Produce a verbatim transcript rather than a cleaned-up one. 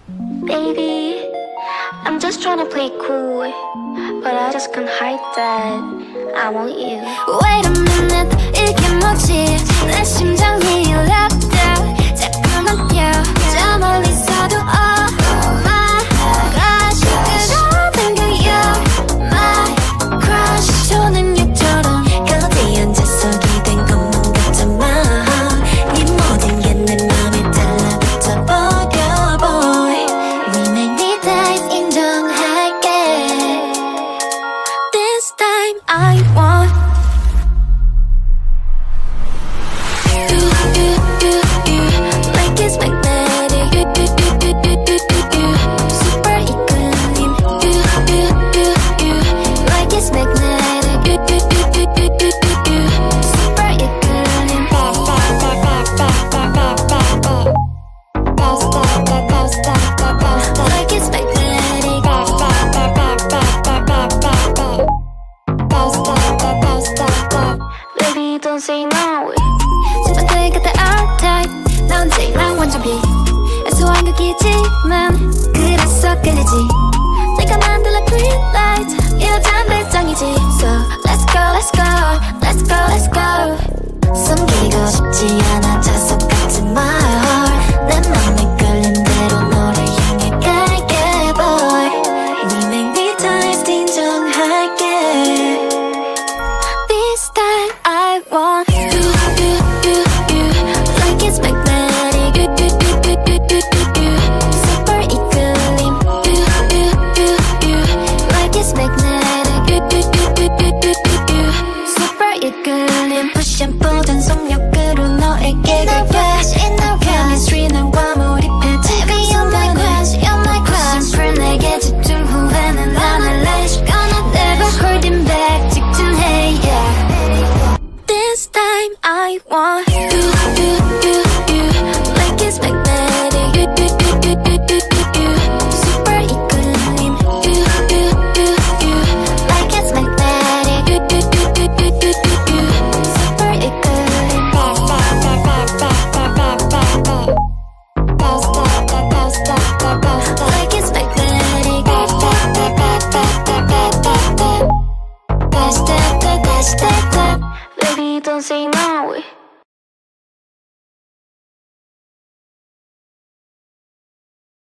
Baby, I'm just trying to play cool, but I just can't hide that I want you. Wait a minute, 이게 뭐지? 내 심장이 lub-dub 자꾸만 뛰어 저 멀리서도 oh my gosh 끌어당겨 you're my crush 초능력처럼 어디 앉아서 기댄 것만 같지만 네 모든 게 내 맘에 달라붙어버려 boy We magnetized 인정할게 This time I want You, you, you, you Like it's magnetic You, you, you, you, you, you, you Super 이끌림 You, you, you, you Like it's magnetic You, you, you, you, you, you, you, you Super 이끌림 Like it's magnetic Baby, don't say no. 친구들 곁에 R-Type 나 언제나 완전 B 애소한 극이지만 그래서 끌리지 내가 만들어 green light 이 여잔 배짱이지 So let's go let's go let's go let's go 숨기고 싶지 않아 자석 같은 my heart 내 맘에 끌린 대로 너를 향해 갈게 boy We magnetized 인정할게 This time I want you, you, you, you Like it's magnetic You, you, you, you, you, you, you, you Super 이끌림 You, you, you, you Like it's magnetic You, you, you, you, you, you, you, you Super 이끌림 Push and pull 전속력으로 너에게 갈게 Chemistry 나와 몰입해 Baby you're my crush, you're my crush 풀 내게 집중 후회는 안 할래 Gonna never holding back 직진해 yeah This time I want you, you